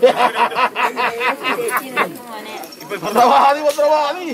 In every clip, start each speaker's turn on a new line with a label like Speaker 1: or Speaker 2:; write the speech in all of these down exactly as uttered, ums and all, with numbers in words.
Speaker 1: ഭദ്രവാദി ഭദ്രവാദി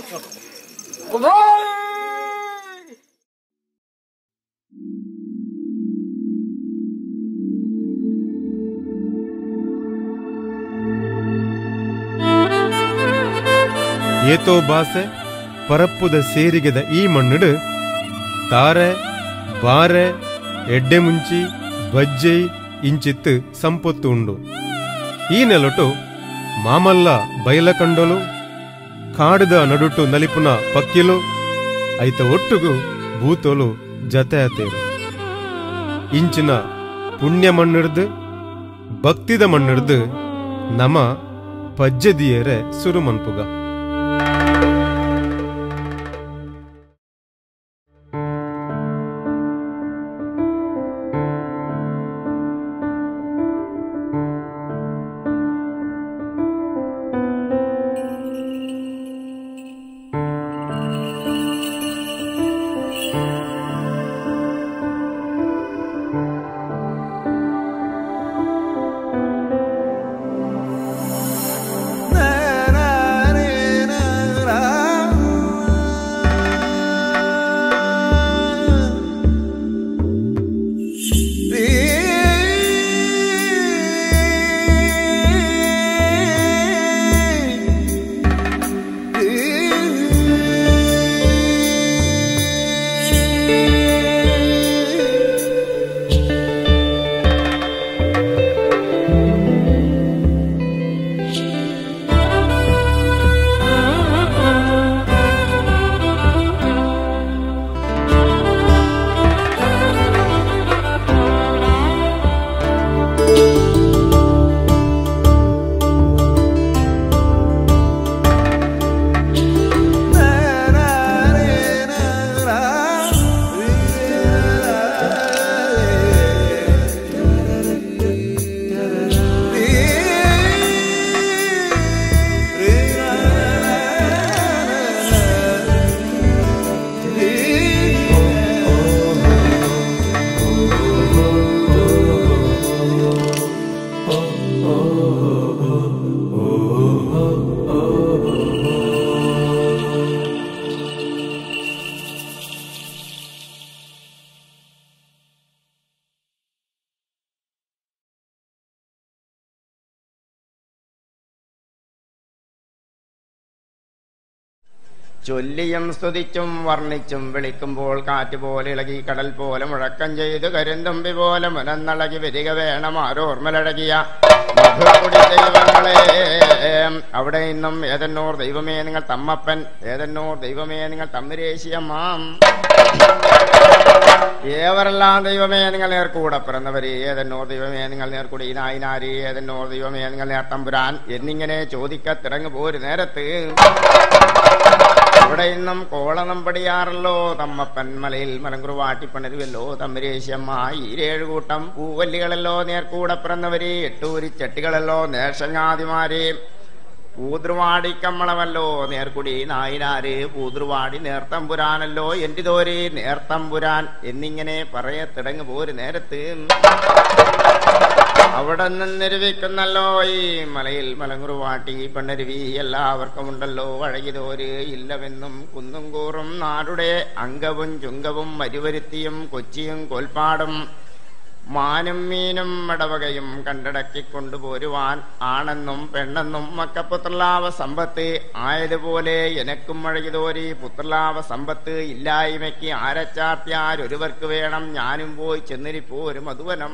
Speaker 2: ಏತೋ ಬಾಸೆ ಪರಪ್ಪುದ ಸೇರಿಗೆದ ಈ ಮಣ್ಣಿಡು ತಾರೆ ಬಾರೆ ಎಡ್ಡೆ ಮುಂಚಿ ಬಜ್ಜೈ ಇಂಚಿತ್ತು ಸಂಪತ್ತು ಉಂಡು. ಈ ನೆಲಟು ಮಾಮಲ್ಲ ಬಯಲ ಕಂಡಲು ಕಾಡದ ನಡುಟು ನಲಿಪುನ ಪಕ್ಕಿಲು ಐತ ಒಟ್ಟುಗು ಭೂತೋಲು ಜತೆ ಅತೇರು. ಇಂಚಿನ ಪುಣ್ಯ ಮಣ್ಣಿಡ್ದು ಭಕ್ತಿದ ಮಣ್ಣಿಡ್ದು ನಮ ಪಜ್ಜದಿಯರೆ ಸುರು ಮನ್ಪುಗ.
Speaker 3: ചൊല്ലിയും സ്തുതിച്ചും വർണ്ണിച്ചും വിളിക്കുമ്പോൾ കാറ്റുപോലെ ഇളകി കടൽ പോലെ മുഴക്കം ചെയ്ത് കരിന്തമ്പി പോലെ മുനന്നളകി വരിക വേണം ആരോർമലഴകിയ മധുരകുടി ദൈവങ്ങളെ. അവിടെ നിന്നും ഏതെന്നോർ ദൈവമേ നിങ്ങൾ തമ്മപ്പൻ, ഏതെന്നോർ ദൈവമേ നിങ്ങൾ തമ്മിരേശിയമ്മാം, ഏവരെല്ലാം ദൈവമേ നിങ്ങൾ നേർക്കൂടെ പിറന്നവര്, ഏതെന്നോർ ദൈവമേ നിങ്ങൾ നേർക്കൂടി നായിനാരി, ഏതെന്നോർ ദൈവമേ നിങ്ങൾ നേർത്തമ്പുരാൻ എന്നിങ്ങനെ ചോദിക്കത്തിറങ്ങു പോരു നേരത്ത് ഇവിടെ നിന്നും കോളനം പടിയാറല്ലോ തമ്മപ്പൻ മലയിൽ മലങ്കുറുവാട്ടിപ്പണരുവല്ലോ തമ്മിരേശ്യമ്മ ഈരേഴു കൂട്ടം പൂവല്ലികളല്ലോ നേർക്കൂടെ പിറന്നവര്, എട്ടൂരി ചട്ടികളല്ലോ നേർഷങ്ങാതിമാര്, പൂതൃവാടിക്കമ്മളമല്ലോ നേർക്കുടി നായിനാര്, പൂതൃവാടി നേർത്തമ്പുരാനല്ലോ എന്റിതോര് നേർത്തമ്പുരാൻ എന്നിങ്ങനെ പറയത്തിടങ്ങു പോരു നേരത്ത് അവിടെ നിന്നിരുവിക്കുന്നല്ലോ ഈ മലയിൽ മലങ്കുറുവാട്ടി പെണ്ണരുവി എല്ലാവർക്കും ഉണ്ടല്ലോ അഴകിതോര് ഇല്ലവെന്നും കുന്നും കൂറും നാടുടെ അംഗവും ചുങ്കവും മരുവരുത്തിയും കൊച്ചിയും കോൽപ്പാടും മാനും മീനും മടവകയും കണ്ടടക്കി കൊണ്ടുപോരുവാൻ ആണെന്നും പെണ്ണെന്നും മക്ക പുത്രലാവ സമ്പത്ത് ആയതുപോലെ എനക്കും അഴകിതോരി പുത്രലാവ സമ്പത്ത് ഇല്ലായ്മയ്ക്ക് ആരച്ചാർത്തിയാരൊരുവർക്ക് വേണം, ഞാനും പോയി ചെന്നിരിപ്പോ ഒരു മധുവനം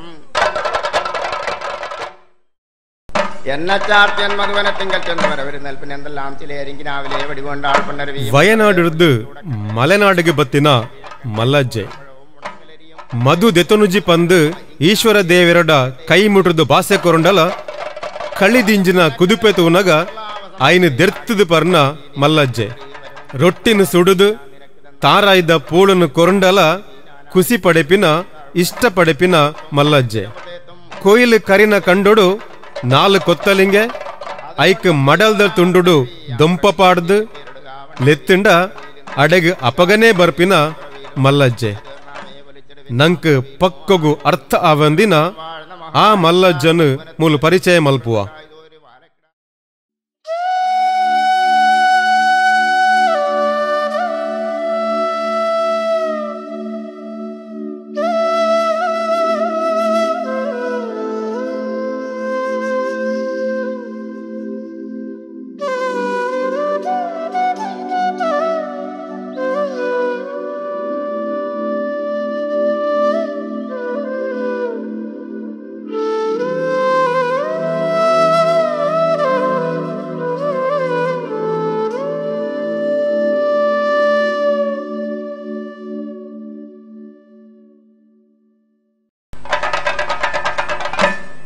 Speaker 3: എന്നച്ചാർത്തിയൻ മധുവനത്തിങ്കൽ ചെന്ന് വരവരുന്നൽ പിന്നെ എന്തെല്ലാം ചിലരിങ്കിനാവിലെ വെടികൊണ്ടാൾ പെണ്ണരുവി.
Speaker 2: ವಯನಾಡಿರ್ದು ಮಲೆನಾಡಿಗೆ ಬತ್ತಿನ ಮಲ್ಲಜ್ಜೆ ಮಧು ದೆತನುಜಿ ಪಂದು ಈಶ್ವರ ದೇವರಡ ಕೈ ಮುಟ್ರದು ಭಾಷೆ ಕೊರಂಡಲ ಕಳಿದಿಂಜಿನ ಕುದುಪೆ ತೂನಗ ಆಯ್ನ ದೆರ್ತದು ಪರ್ನ ಮಲ್ಲಜ್ಜೆ ರೊಟ್ಟಿನ ಸುಡುದು ತಾರಾಯ್ದ ಪೂಳನ್ನು ಕೊರಂಡಲ ಖುಷಿ ಪಡೆಪಿನ ಇಷ್ಟ ಪಡೆಪಿನ ಮಲ್ಲಜ್ಜೆ ಕೊಯ್ಲು ಕರಿನ ಕಂಡೊಡು ನಾಲ್ ಕೊತ್ತಲಿಂಗೆ ಐಕ್ ಮಡಲ್ದ ತುಂಡುಡು ದೊಂಪ ಪಾಡ್ದು ಲೆತ್ತಿಂಡ ಅಡೆಗ್ ಅಪಗನೇ ಬರ್ಪಿನ ಮಲ್ಲಜ್ಜೆ ನಂಕ್ ಪಕ್ಕಗು ಅರ್ಥ ಆವಂದಿನ ಆ ಮಲ್ಲಜ್ಜನು ಮೂಲ ಪರಿಚಯ ಮಲ್ಪುವ.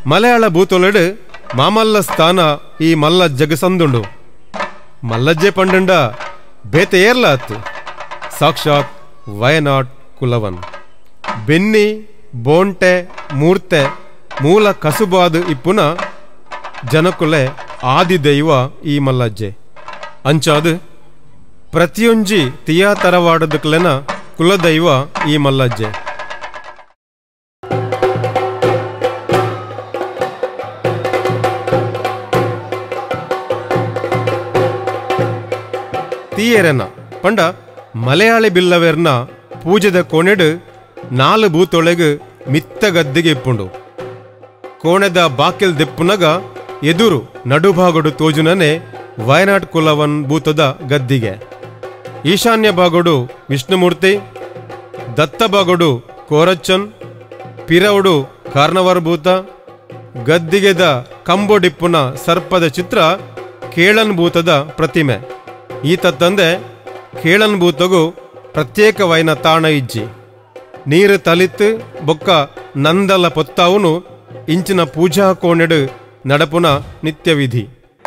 Speaker 2: ಮಲಯಾಳ ಭೂತೊಲೆಡು ಮಾಮಲ್ಲ ಸ್ಥಾನ ಈ ಮಲ್ಲಜ್ಜಗ ಸಂದುಂಡು. ಮಲ್ಲಜ್ಜೆ ಪಂಡಂಡ ಬೇತೆ ಏರ್ಲಾತ್ ಸಾಕ್ಷಾತ್ ವಯನಾಡ್ ಕುಲವನ್. ಬೆನ್ನಿ ಬೋಂಟೆ ಮೂರ್ತೆ ಮೂಲ ಕಸುಬಾದು ಇಪ್ಪುನ ಜನಕುಲೆ ಆದಿದೈವ ಈ ಮಲ್ಲಜ್ಜೆ. ಅಂಚಾದು ಪ್ರತಿಯೊಂಜಿ ತಿಯಾ ತರವಾಡದಕ್ಲೆನ ಕುಲದೈವ ಈ ಮಲ್ಲಜ್ಜೆ. ತೀಯೆರೆನ ಪಂಡ ಮಲಯಾಳಿ ಬಿಲ್ಲವೆರ್ನ ಪೂಜೆದ ಕೋಣೆಡು ನಾಲು ಬೂತೊಳೆಗು ಮಿತ್ತ ಗದ್ದಿಗೆ ಇಪ್ಪುಂಡು. ಕೋಣೆದ ಬಾಕಿಲ್ ದೆಪ್ಪುನಗ ಎದುರು ನಡುಭಾಗಡು ತೋಜುನನೆ ವಯನಾಡ್ ಕುಲವನ್ ಭೂತದ ಗದ್ದಿಗೆ. ಈಶಾನ್ಯ ಭಾಗಡು ವಿಷ್ಣುಮೂರ್ತಿ, ದತ್ತ ಭಾಗಡು ಕೋರಚ್ಚನ್, ಪಿರವುಡು ಕಾರ್ನವರ್ ಭೂತ, ಗದ್ದಿಗೆದ ಕಂಬೊಡಿಪ್ಪುನ ಸರ್ಪದ ಚಿತ್ರ ಕೇಳನ್ ಭೂತದ ಪ್ರತಿಮೆ. ಈತ ತಂದೆ ಕೇಳನ್ ಭೂತಗೂ ಪ್ರತ್ಯೇಕವೈನ ತಾಣ ಇಜ್ಜಿ. ನೀರು ತಲಿತ್ತು ಬೊಕ್ಕ ನಂದಲ ಪೊತ್ತಾವುನು ಇಂಚಿನ ಪೂಜಾ ಕೋಣೆಡು ನಡಪುನ ನಿತ್ಯ ವಿಧಿ.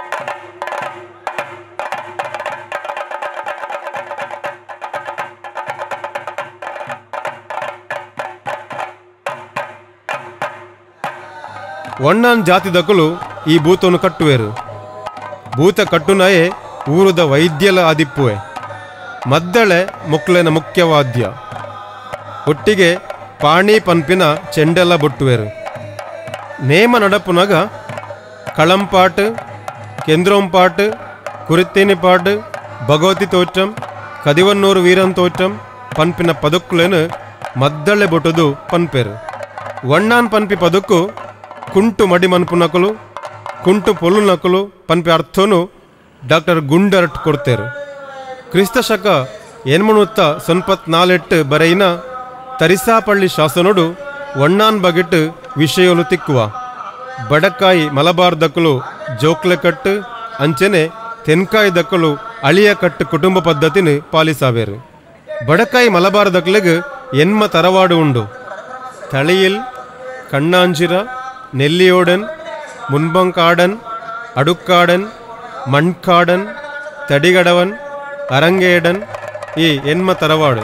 Speaker 2: ಒಣ್ಣಾನ್ ಜಾತಿದಕುಲು ಈ ಭೂತವನ್ನು ಕಟ್ಟುವೆರು. ಭೂತ ಕಟ್ಟುನಯೇ ಊರುದ ವೈದ್ಯಲ ಆದಿಪ್ಪುವೆ. ಮದ್ದಳೆ ಮೊಕ್ಲೆನ ಮುಖ್ಯವಾದ್ಯ. ಒಟ್ಟಿಗೆ ಪಾಣಿ ಪನ್ಪಿನ ಚೆಂಡೆಲ್ಲ ಬೊಟ್ಟುವೆರು. ನೇಮ ನಡಪುನಗ ಕಳಂಪಾಟ್, ಕೆಂದ್ರೋಂಪಾಟ್, ಕುರಿತ್ತೇನಿ ಪಾಟ್, ಭಗವತಿ ತೋற்றಂ, ಕದಿವನ್ನೂರು ವೀರನ್ ತೋற்றಂ ಪನ್ಪಿನ ಪದಕ್ಕುಲೇನು ಮದ್ದಳೆ ಬೊಟ್ಟುದು ಪನ್ಪೆರು. ವಣ್ಣಾನ್ ಪನ್ಪಿ ಪದಕ್ಕು ಕುಂಟು ಮಡಿ ಮನ್ಪು ನಕಲು, ಕುಂಟು ಪೊಲು ನಕಲು ಪನ್ಪಿ ಅರ್ಥನು ಡಾಕ್ಟರ್ ಗುಂಡರಟ್ ಕೊಡ್ತೇರು. ಕ್ರಿಸ್ತ ಶಕ ಎನ್ಮುನುತ್ತ ಸೊನ್ಪತ್ ನಾಲೆಟ್ಟು ಬರೆಯಿನ ತರಿಸಾಪಳ್ಳಿ ಶಾಸನೋಡು ವಣ್ಣಾನ್ ಬಗೆಟ್ ವಿಷಯಲು ತಿಕ್ಕುವ. ಬಡಕಾಯಿ ಮಲಬಾರ್ ದಕ್ಕಲು ಜೋಕ್ಲೆ ಕಟ್ಟು ಅಂಚೆನೆ ತೆನ್ಕಾಯಿ ದಕ್ಕಲು ಅಳಿಯ ಕಟ್ಟು ಕುಟುಂಬ ಪದ್ಧತಿನ ಪಾಲಿಸಾವೇರು. ಬಡಕಾಯಿ ಮಲಬಾರ್ ದಕ್ಲೆಗ್ ಎನ್ಮ ತರವಾಡು ಉಂಡು. ತಳಿಯಿಲ್, ಕಣ್ಣಾಂಜಿರ, ನೆಲ್ಲಿಯೋಡನ್, ಮುನ್ಬಂಕಾಡನ್, ಅಡುಕ್ಕಾಡನ್, ಮಣ್ಕಾಡನ್, ತಡಿಗಡವನ್, ಅರಂಗೇಡನ್ ಈ ಎನ್ಮ ತರವಾಡು.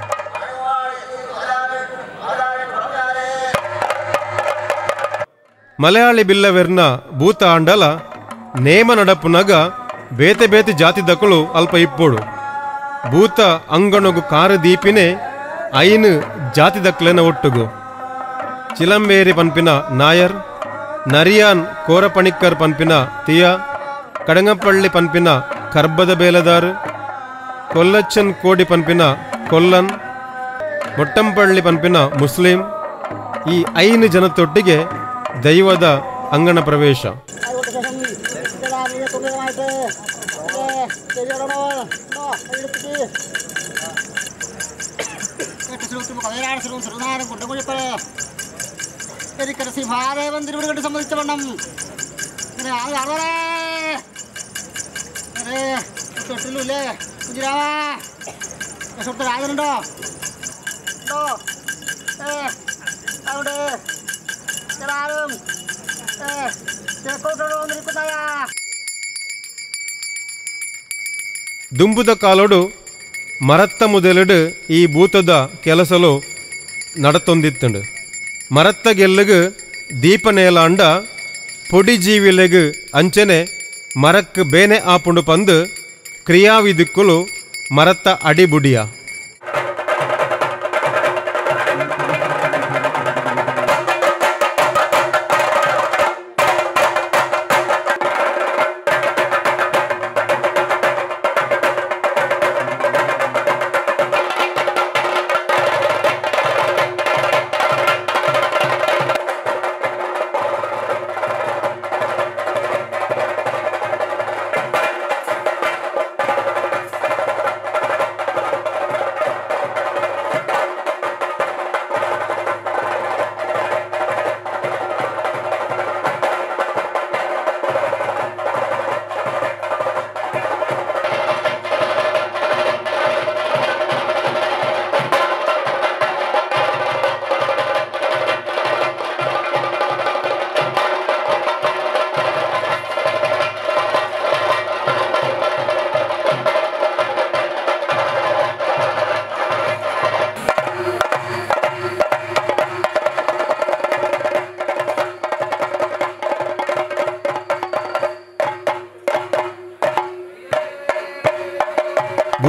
Speaker 2: ಮಲಯಾಳಿ ಬಿಲ್ಲವೆರ್ನ ಭೂತ ಆಂಡಲ ನೇಮ ನಡಪುನಗ ಬೇತೆ ಬೇತೆ ಜಾತಿ ದಕ್ಕಳು ಅಲ್ಪ ಇಪ್ಪೋಡು. ಭೂತ ಅಂಗಣಗು ಕಾರ ದೀಪಿನೇ ಐನು ಜಾತಿ ದಕ್ಲೆನ ಒಟ್ಟುಗು. ಚಿಲಂಬೇರಿ ಪನ್ಪಿನ ನಾಯರ್, ನರಿಯಾನ್ ಕೋರಪಣಿಕ್ಕರ್ ಪನ್ಪಿನ ತಿಯ, ಕಡಂಗಪಳ್ಳಿ ಪನ್ಪಿನ ಕರ್ಬದ ಬೇಲದಾರು, ಕೊಲ್ಲಚ್ಚನ್ ಕೋಡಿ ಪನ್ಪಿನ ಕೊಲ್ಲನ್, ಮೊಟ್ಟಂಪಳ್ಳಿ ಪನ್ಪಿನ ಮುಸ್ಲಿಂ ಈ ಐನು ಜನತೊಟ್ಟಿಗೆ ದೈವದ ಅಂಗಣ ಪ್ರವೇಶ.
Speaker 1: സംബന്ധിച്ചവണ്ണം തൊട്ടില്ലേ കുഞ്ചിരാമ സുഹൃത്ത് രാജനുണ്ടോ അവിടെ ആരും വന്നിരിക്കുന്നതായ
Speaker 2: ದುಂಬುದ ಕಾಲೋಡು ಮರತ್ತ ಮುದಲೆಡು ಈ ಭೂತದ ಕೆಲಸಲು ನಡತೊಂದಿತ್ತುಂಡು. ಮರತ್ತ ಗೆಲ್ಲಗು ದೀಪ ನೇಲಾಂಡ ಪೊಡಿ ಜೀವಿಲೆಗು ಅಂಚನೆ ಮರಕ್ಕೆ ಬೇನೆ ಆಪುಂಡು ಪಂದು ಕ್ರಿಯಾವಿದಿಕ್ಕುಲು ಮರತ್ತ ಅಡಿಬುಡಿಯ.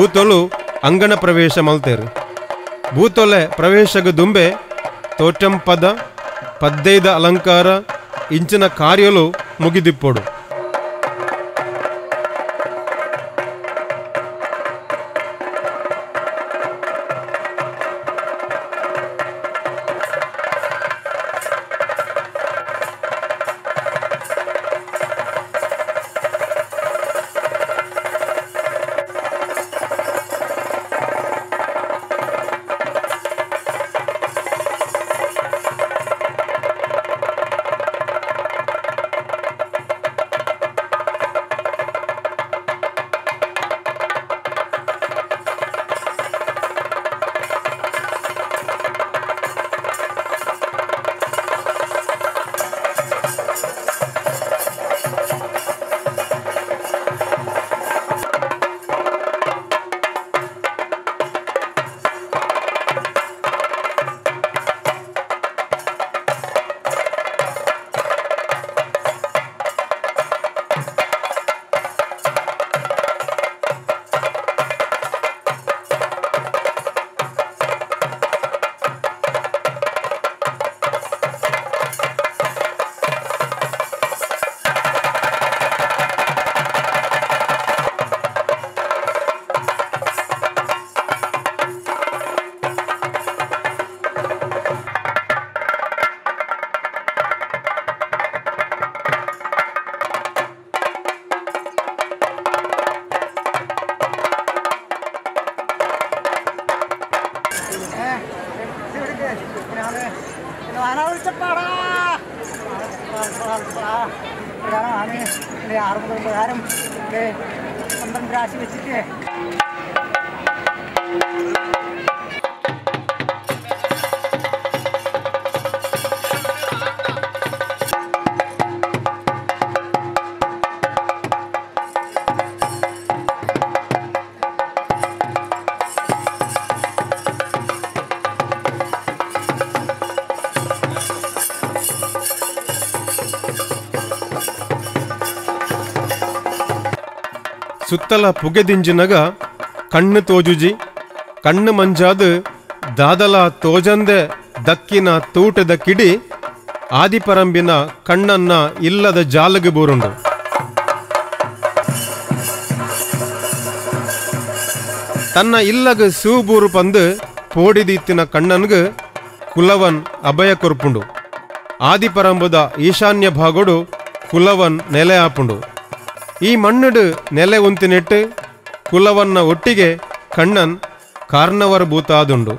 Speaker 2: ಭೂತೊಲು ಅಂಗಣ ಪ್ರವೇಶ ಮಲ್ತೇರು. ಭೂತೊಲೆ ಪ್ರವೇಶಗ ದುಂಬೆ ತೋಟಂ ಪದ ಪದ್ದೈದ ಅಲಂಕಾರ ಇಂಚಿನ ಕಾರ್ಯಲು ಮುಗಿದಿಪ್ಪೊಡು.
Speaker 1: പ്രകാരം പന്ത്രണ്ട് രാശി വെച്ചിട്ട്
Speaker 2: ಸುತ್ತಲ ಪುಗೆದಿಂಜಿನಗ ಕಣ್ಣು ತೋಜುಜಿ ಕಣ್ಣು ಮಂಜಾದು ದಾದಲ ತೋಜಂದೆ ದಕ್ಕಿನ ತೂಟದ ಕಿಡಿ ಆದಿಪರಂಬಿನ ಕಣ್ಣನ್ನ ಇಲ್ಲದ ಜಾಲಗೆ ಬೂರುಂಡು. ತನ್ನ ಇಲ್ಲಗ ಸೂಬೂರು ಪಂದು ಪೋಡಿದೀತ್ತಿನ ಕಣ್ಣನ್ಗು ಕುಲವನ್ ಅಭಯ ಕೊರ್ಪುಂಡು. ಆದಿಪರಂಬುದ ಈಶಾನ್ಯ ಭಾಗೋಡು ಕುಲವನ್ ನೆಲೆ ಆಪುಂಡು. ಈ ಮಣ್ಣುಡು ನೆಲೆ ಉಂತಿನೆಟ್ಟು ಕುಲವನ್ನ ಒಟ್ಟಿಗೆ ಕಣ್ಣನ್ ಕಾರ್ನವರ ಭೂತಾದುಂಡು.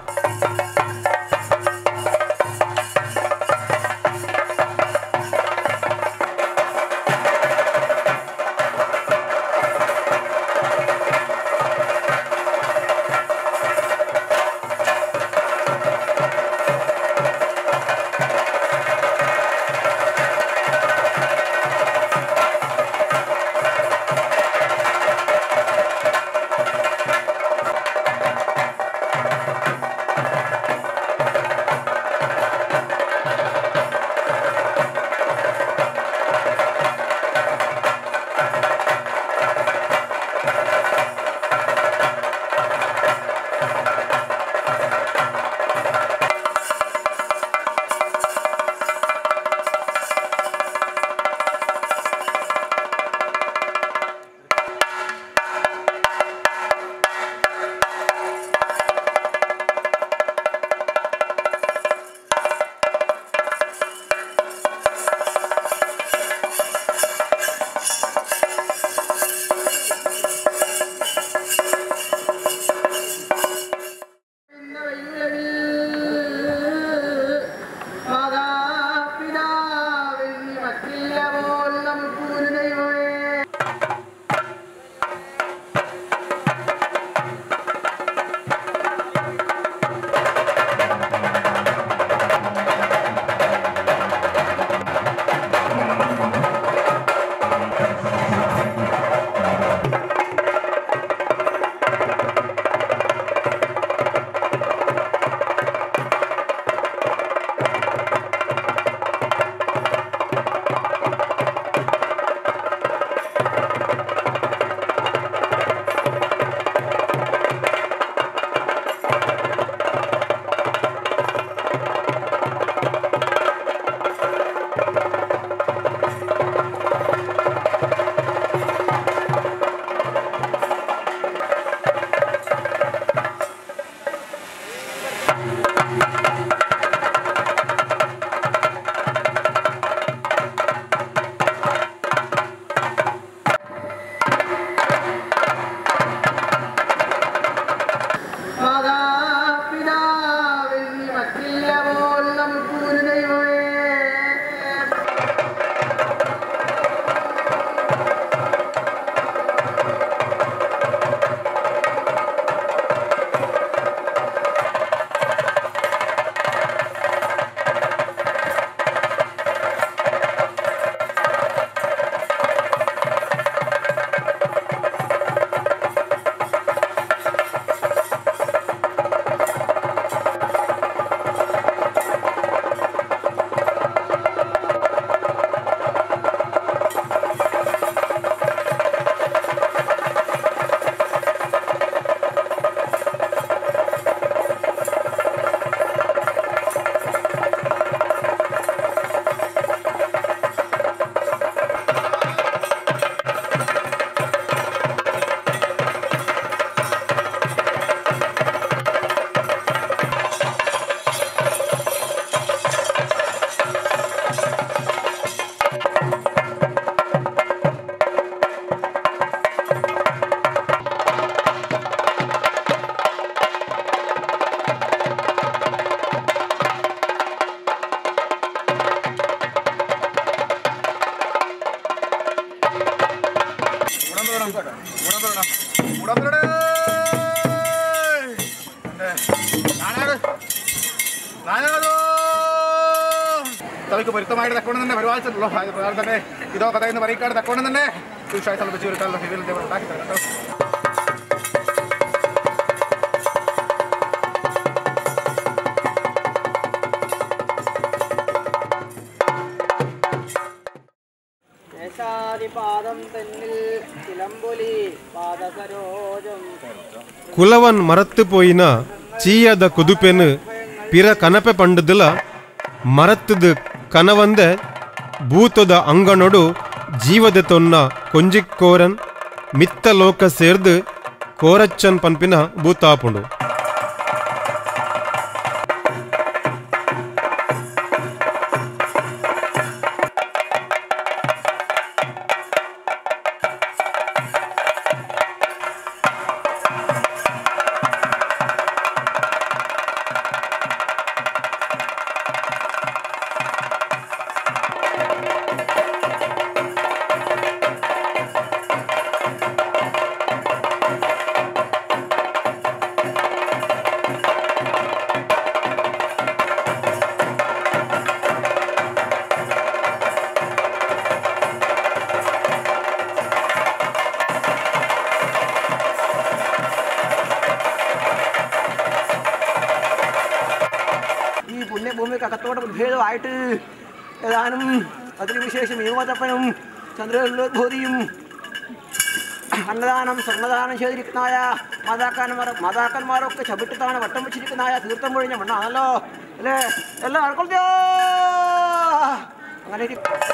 Speaker 4: തലയ്ക്ക് പൊരുത്തമായിട്ട് തക്കൊണ്ട് തന്നെ പരിപാലിച്ചല്ലോ പ്രകാരം തന്നെ ഇതോ കഥ എന്ന് പറയിക്കാട് തക്കൊണ്ട് തന്നെ തീർച്ചയായും തലപ്പിച്ച് വരുത്താനുള്ള ഫിവിൽ ഉണ്ടാക്കി തരാം കേട്ടോ.
Speaker 2: ಕುಲವನ್ ಮರತ್ತು ಪೋಯಿನ ಚೀಯದ ಕುದುಪೆನು ಪಿರ ಕನಪೆ ಪಂಡದಲ ಮರತ್ತದ ಕನವಂದೆ ಭೂತದ ಅಂಗನೊಡು ಜೀವದ ತೊನ್ನ ಕೊಂಜಿಕ್ಕೋರನ್ ಮಿತ್ತ ಲೋಕ ಸೇರ್ದು ಕೋರಚ್ಚನ್ ಪನ್ಪಿನ ಭೂತಾಪುಂಡು.
Speaker 1: പുണ്യഭൂമിക്ക് അകത്തോടെ ഉദ്ഭേദമായിട്ട് ഏതാനും അതിനുവിശേഷം ഏകോതപ്പനും ചന്ദ്രോത്ഭൂതിയും അന്നദാനം സ്വർണ്ണദാനം ചെയ്തിരിക്കുന്നതായ മാതാക്കന്മാർ മാതാക്കന്മാരൊക്കെ ചവിട്ടിത്താണ് വട്ടം വെച്ചിരിക്കുന്നതായ തീർത്ഥം പൊഴിഞ്ഞ മണ്ണാണല്ലോ അല്ലേ? എല്ലാം ആൾക്കൊള്ളിയോ അങ്ങനെ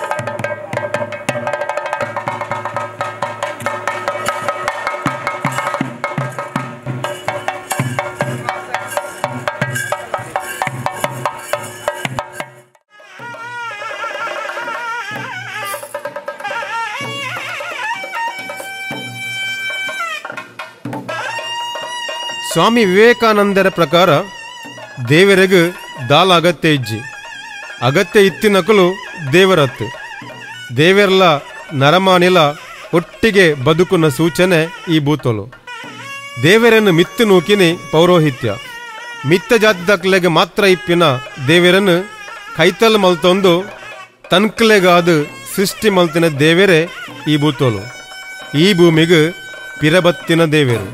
Speaker 2: ಸ್ವಾಮಿ ವಿವೇಕಾನಂದರ ಪ್ರಕಾರ ದೇವರಿಗೂ ದಾಲ್ ಅಗತ್ಯ ಇಜ್ಜಿ ಅಗತ್ಯ ಇತ್ತಿನಕಲು ದೇವರತ್ತು ದೇವರೆಲ್ಲ ನರಮಾನಿಲ ಒಟ್ಟಿಗೆ ಬದುಕುನ ಸೂಚನೆ ಈ ಭೂತೋಲು. ದೇವರನ್ನು ಮಿತ್ತು ನೂಕಿನಿ ಪೌರೋಹಿತ್ಯ ಮಿತ್ತ ಜಾತಿದಕ್ಲೆಗೆ ಮಾತ್ರ ಇಪ್ಪಿನ ದೇವರನ್ನು ಕೈತಲ್ ಮಲ್ತೊಂದು ತನ್ಕ್ಲೆಗಾದು ಸೃಷ್ಟಿ ಮಲ್ತಿನ ದೇವರೇ ಈ ಭೂತೋಲು. ಈ ಭೂಮಿಗೂ ಪಿರಬತ್ತಿನ ದೇವರು.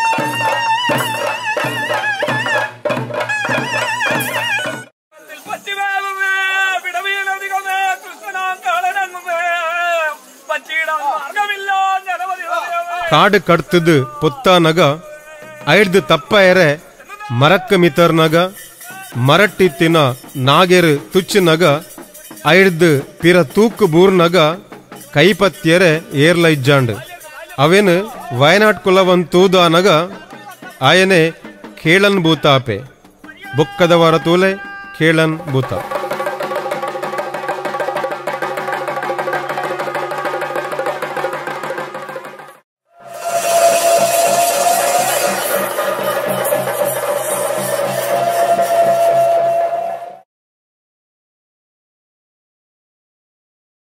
Speaker 2: ಕಾಡು ಕಡ್ತದು ಪೊತ್ತಾನಗ ಐಡ್ದು ತಪ್ಪ ಎರೆ ಮರಕ್ಕ ಮಿತರ್ನಗ ಮರಟ್ಟಿತ್ತಿನ ನಾಗೆರು ತುಚ್ಚಿನಗ ಐಡ್ದು ಪಿರ ತೂಕು ಬೂರ್ನಗ ಕೈಪತ್ಯರೆ ಏರ್ಲ ಇಜ್ಜಾಂಡು ಅವೇನು ವಯನಾಡ್ ಕುಲವನ್ ತೂದಾನಗ ಆಯನೆ ಕೇಳನ್ ಭೂತಾಪೆ ಬೊಕ್ಕದವರ ತೂಲೆ ಕೇಳನ್ ಭೂತ.